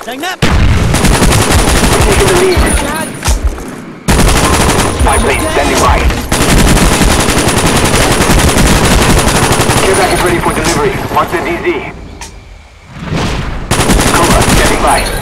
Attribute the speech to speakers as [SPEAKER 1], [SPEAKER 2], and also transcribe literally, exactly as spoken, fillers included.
[SPEAKER 1] Tránh nắp.
[SPEAKER 2] We're taking the lead. Spy plane standing by. Care package ready for delivery. Mark the D Z. Cobra standing by.